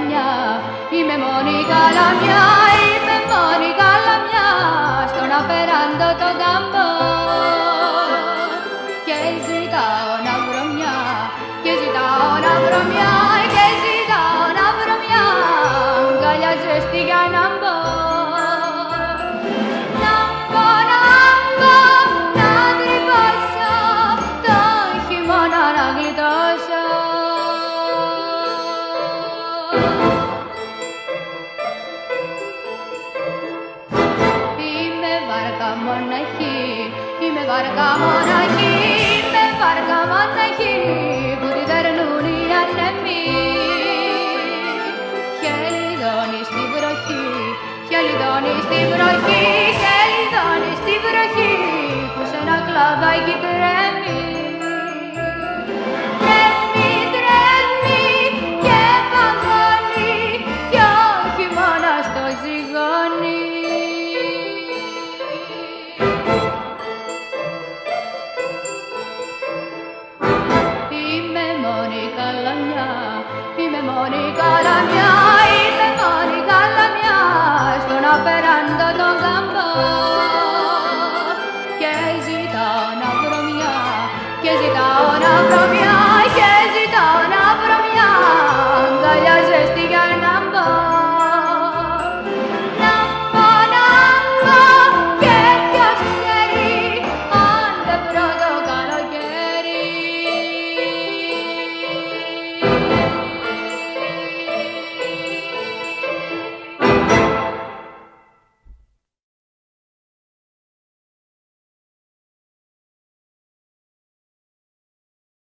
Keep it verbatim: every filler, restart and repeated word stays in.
καλαμιά, είμαι μόνη καλαμιά, είμαι μόνη καλαμιά, στον απεράντο τον κάμπο. Και ζητάω να βρω μια, και ζητάω να βρω μια, και ζητάω να βρω μια αγκαλιά ζεστή για να μπω. Να μπω, να μπω, να τρυπώσω, το χειμώνα να γλιτώσω. Είμαι βάρκα μοναχή, είμαι βάρκα μοναχή, είμαι βάρκα μοναχή που τη δερνούν οι ανέμοι. Χελιδώνει στη βροχή, χελιδώνει στη βροχή, χελιδώνει στη βροχή που σε ένα κλαδάκι τρέμει. Τρέμει, τρέμει και παγώνει κι ο χειμώνας το ζυγώνει. Είμαι μόνη καλαμιά, είμαι μόνη καλαμιά, στον απεράντο τον κάμπο.